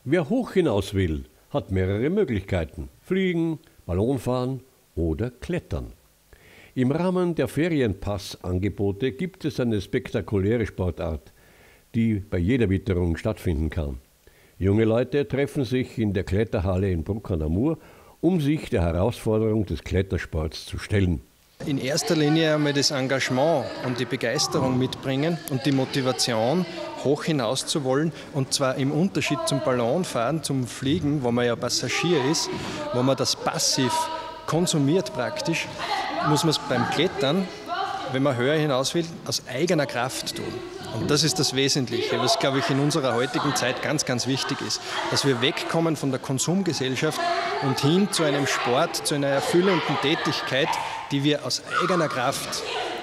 Wer hoch hinaus will, hat mehrere Möglichkeiten: Fliegen, Ballonfahren oder Klettern. Im Rahmen der Ferienpassangebote gibt es eine spektakuläre Sportart, die bei jeder Witterung stattfinden kann. Junge Leute treffen sich in der Kletterhalle in Bruck an der Mur, um sich der Herausforderung des Klettersports zu stellen. In erster Linie einmal das Engagement und die Begeisterung mitbringen und die Motivation, hoch hinaus zu wollen. Und zwar im Unterschied zum Ballonfahren, zum Fliegen, wo man ja Passagier ist, wo man das passiv konsumiert praktisch, muss man es beim Klettern, wenn man höher hinaus will, aus eigener Kraft tun. Und das ist das Wesentliche, was, glaube ich, in unserer heutigen Zeit ganz, ganz wichtig ist, dass wir wegkommen von der Konsumgesellschaft und hin zu einem Sport, zu einer erfüllenden Tätigkeit, die wir aus eigener Kraft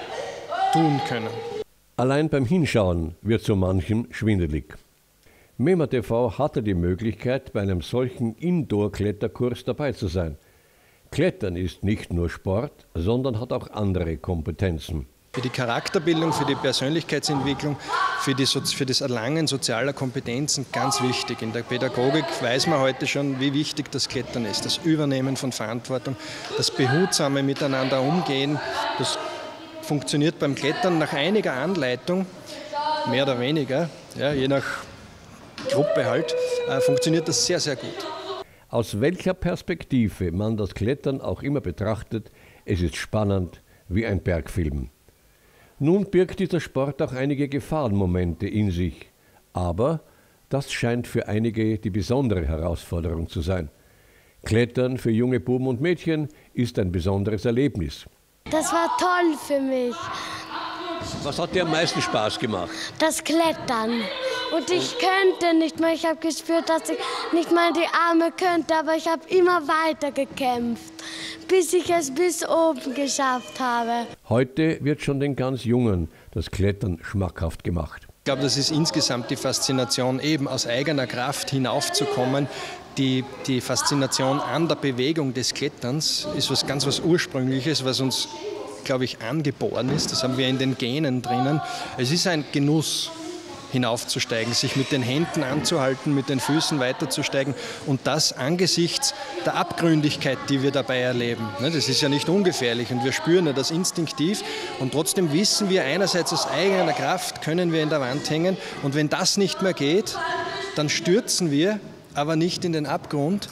tun können. Allein beim Hinschauen wird so manchem schwindelig. MEMA TV hatte die Möglichkeit, bei einem solchen Indoor-Kletterkurs dabei zu sein. Klettern ist nicht nur Sport, sondern hat auch andere Kompetenzen. Für die Charakterbildung, für die Persönlichkeitsentwicklung, für das Erlangen sozialer Kompetenzen ganz wichtig. In der Pädagogik weiß man heute schon, wie wichtig das Klettern ist. Das Übernehmen von Verantwortung, das behutsame Miteinander umgehen. Das funktioniert beim Klettern nach einiger Anleitung, mehr oder weniger, ja, je nach Gruppe halt, funktioniert das sehr, sehr gut. Aus welcher Perspektive man das Klettern auch immer betrachtet, es ist spannend wie ein Bergfilm. Nun birgt dieser Sport auch einige Gefahrenmomente in sich, aber das scheint für einige die besondere Herausforderung zu sein. Klettern für junge Buben und Mädchen ist ein besonderes Erlebnis. Das war toll für mich. Was hat dir am meisten Spaß gemacht? Das Klettern. Und ich könnte nicht mehr. Ich habe gespürt, dass ich nicht mal die Arme könnte, aber ich habe immer weiter gekämpft, bis ich es bis oben geschafft habe. Heute wird schon den ganz Jungen das Klettern schmackhaft gemacht. Ich glaube, das ist insgesamt die Faszination, eben aus eigener Kraft hinaufzukommen. Die Faszination an der Bewegung des Kletterns ist was Ursprüngliches, was uns, glaube ich, angeboren ist. Das haben wir in den Genen drinnen. Es ist ein Genuss, hinaufzusteigen, sich mit den Händen anzuhalten, mit den Füßen weiterzusteigen und das angesichts der Abgründigkeit, die wir dabei erleben. Das ist ja nicht ungefährlich und wir spüren das instinktiv und trotzdem wissen wir einerseits aus eigener Kraft können wir in der Wand hängen und wenn das nicht mehr geht, dann stürzen wir, aber nicht in den Abgrund,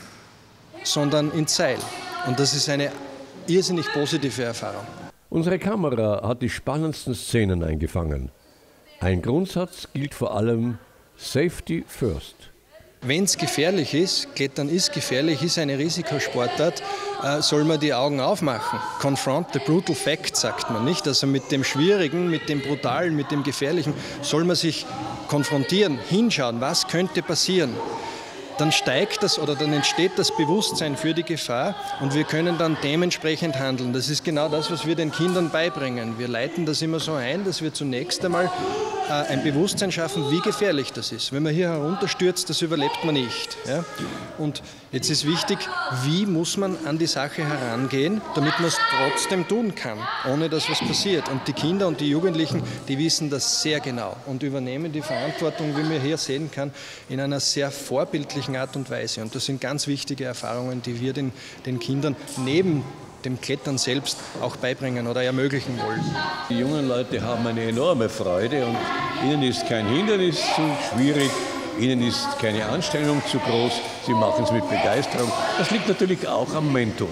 sondern ins Seil. Und das ist eine irrsinnig positive Erfahrung. Unsere Kamera hat die spannendsten Szenen eingefangen. Ein Grundsatz gilt vor allem: Safety first. Wenn es gefährlich ist, Klettern ist gefährlich, ist eine Risikosportart, soll man die Augen aufmachen. Confront the brutal fact, sagt man nicht. Also mit dem Schwierigen, mit dem Brutalen, mit dem Gefährlichen soll man sich konfrontieren, hinschauen, was könnte passieren. Dann dann entsteht das Bewusstsein für die Gefahr und wir können dann dementsprechend handeln. Das ist genau das, was wir den Kindern beibringen. Wir leiten das immer so ein, dass wir zunächst einmal ein Bewusstsein schaffen, wie gefährlich das ist. Wenn man hier herunterstürzt, das überlebt man nicht. Ja? Und jetzt ist wichtig, wie muss man an die Sache herangehen, damit man es trotzdem tun kann, ohne dass was passiert. Und die Kinder und die Jugendlichen, die wissen das sehr genau und übernehmen die Verantwortung, wie man hier sehen kann, in einer sehr vorbildlichen Art und Weise. Und das sind ganz wichtige Erfahrungen, die wir den Kindern neben dem Klettern selbst auch beibringen oder ermöglichen wollen. Die jungen Leute haben eine enorme Freude und ihnen ist kein Hindernis zu schwierig, ihnen ist keine Anstrengung zu groß, sie machen es mit Begeisterung. Das liegt natürlich auch am Mentor.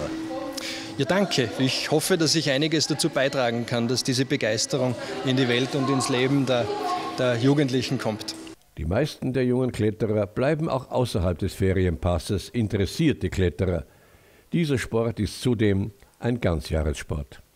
Ja, danke. Ich hoffe, dass ich einiges dazu beitragen kann, dass diese Begeisterung in die Welt und ins Leben der Jugendlichen kommt. Die meisten der jungen Kletterer bleiben auch außerhalb des Ferienpasses interessierte Kletterer. Dieser Sport ist zudem ein Ganzjahressport.